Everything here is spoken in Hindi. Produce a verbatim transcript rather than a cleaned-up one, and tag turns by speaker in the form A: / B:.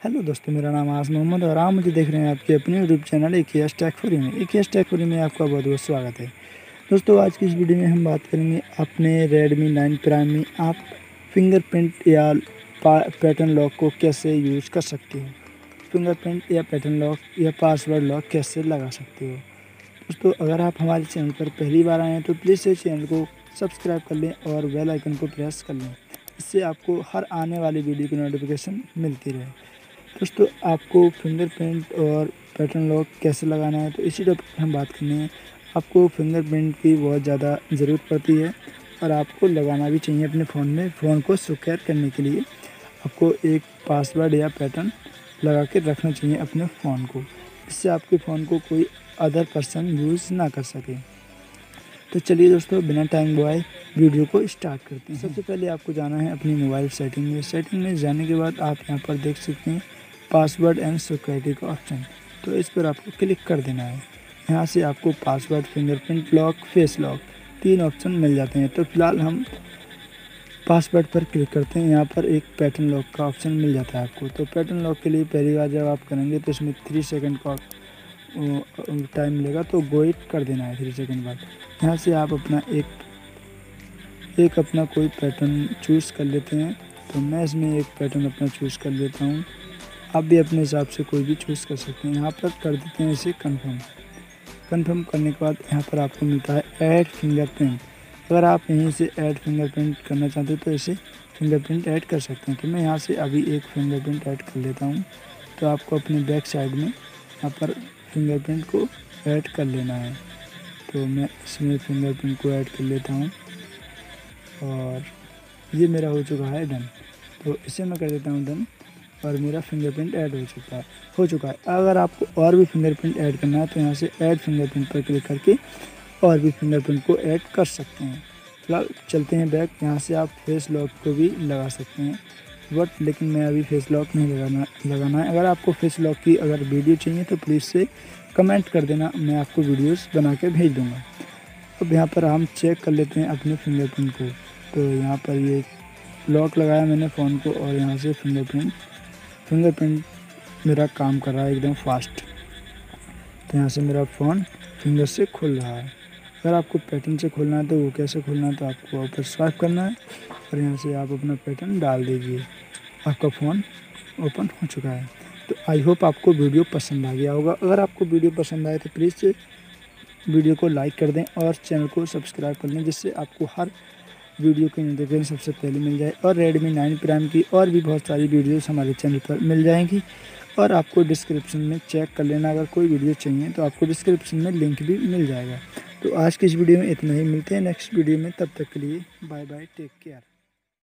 A: हेलो दोस्तों, मेरा नाम आस मोहम्मद और आप मुझे देख रहे हैं आपके अपने यूट्यूब चैनल इक्यास टेक फॉर यू में। इक्यास टेक फॉर यू में आपका बहुत बहुत स्वागत है। दोस्तों, आज की इस वीडियो में हम बात करेंगे अपने रेडमी नाइन प्राइम में आप फिंगरप्रिंट या पैटर्न लॉक को कैसे यूज़ कर सकते हो। फिंगरप्रिंट या पैटर्न लॉक या पासवर्ड लॉक कैसे लगा सकते हो। दोस्तों, अगर आप हमारे चैनल पर पहली बार आए हैं तो प्लीज़ इस चैनल को सब्सक्राइब कर लें और बेल आइकन को प्रेस कर लें। इससे आपको हर आने वाली वीडियो की नोटिफिकेशन मिलती रहे। दोस्तों, आपको फिंगरप्रिंट और पैटर्न लॉक कैसे लगाना है तो इसी टॉपिक पर हम बात करनी है। आपको फिंगरप्रिंट की बहुत ज़्यादा ज़रूरत पड़ती है और आपको लगाना भी चाहिए अपने फ़ोन में। फ़ोन को सिक्योर करने के लिए आपको एक पासवर्ड या पैटर्न लगा के रखना चाहिए अपने फ़ोन को, इससे आपके फ़ोन को कोई अदर पर्सन यूज़ ना कर सके। तो चलिए दोस्तों, बिना टाइम गवाए वीडियो को स्टार्ट करते हैं। सबसे पहले आपको जाना है अपनी मोबाइल सेटिंग में। सेटिंग में जाने के बाद आप यहाँ पर देख सकते हैं पासवर्ड एंड सिक्योरिटी का ऑप्शन, तो इस पर आपको क्लिक कर देना है। यहाँ से आपको password, fingerprint lock, face lock तीन ऑप्शन मिल जाते हैं। तो फिलहाल हम पासवर्ड पर क्लिक करते हैं। यहाँ पर एक पैटर्न लॉक का ऑप्शन मिल जाता है आपको। तो पैटर्न लॉक के लिए पहली बार जब आप करेंगे तो इसमें थ्री सेकेंड का टाइम मिलेगा, तो वेट कर देना है थ्री सेकेंड बाद। यहाँ से आप अपना एक एक अपना कोई पैटर्न चूज़ कर लेते हैं। तो मैं इसमें एक पैटर्न अपना चूज़ कर लेता हूँ। आप भी अपने हिसाब से कोई भी चूज़ कर सकते हैं। यहाँ पर कर देते हैं इसे कंफर्म। कंफर्म करने के बाद यहाँ पर आपको मिलता है ऐड फिंगरप्रिंट। अगर आप यहीं से ऐड फिंगरप्रिंट करना चाहते हैं तो इसे फिंगरप्रिंट ऐड कर सकते हैं। तो मैं यहाँ से अभी एक फिंगरप्रिंट ऐड कर लेता हूँ। तो आपको अपने बैक साइड में यहाँ पर फिंगरप्रिंट को ऐड कर लेना है। तो मैं इसमें फिंगरप्रिंट को ऐड कर लेता हूँ और ये मेरा हो चुका है डन। तो इसे मैं कर देता हूँ डन और मेरा फिंगरप्रिंट ऐड हो चुका है हो चुका है अगर आपको और भी फिंगरप्रिंट ऐड करना है तो यहाँ से ऐड फिंगरप्रिंट पर क्लिक करके और भी फिंगरप्रिंट को ऐड कर सकते हैं। फिलहाल चलते हैं बैक। यहाँ से आप फेस लॉक को भी लगा सकते हैं, बट लेकिन मैं अभी फेस लॉक नहीं लगाना लगाना है। अगर आपको फेस लॉक की अगर वीडियो चाहिए तो प्लीज़ से कमेंट कर देना, मैं आपको वीडियोस बना के भेज दूँगा। अब यहाँ पर हम चेक कर लेते हैं अपने फिंगरप्रिंट को। तो यहाँ पर ये लॉक लगाया मैंने फ़ोन को और यहाँ से फिंगरप्रिंट फिंगरप्रिंट मेरा काम कर रहा है एकदम फास्ट। तो यहाँ से मेरा फ़ोन फिंगर से खुल रहा है। अगर आपको पैटर्न से खोलना है तो वो कैसे खोलना है, तो आपको ऊपर स्वाइप करना है और यहाँ से आप अपना पैटर्न डाल दीजिए। आपका फ़ोन ओपन हो चुका है। तो आई होप आपको वीडियो पसंद आ गया होगा। अगर आपको वीडियो पसंद आए तो प्लीज़ वीडियो को लाइक कर दें और चैनल को सब्सक्राइब कर लें, जिससे आपको हर वीडियो की नोटिफिकेशन सबसे पहले मिल जाए। और रेडमी नाइन प्राइम की और भी बहुत सारी वीडियोस हमारे चैनल पर मिल जाएंगी। और आपको डिस्क्रिप्शन में चेक कर लेना, अगर कोई वीडियो चाहिए तो आपको डिस्क्रिप्शन में लिंक भी मिल जाएगा। तो आज की इस वीडियो में इतना ही। मिलते हैं नेक्स्ट वीडियो में, तब तक के लिए बाय बाय, टेक केयर।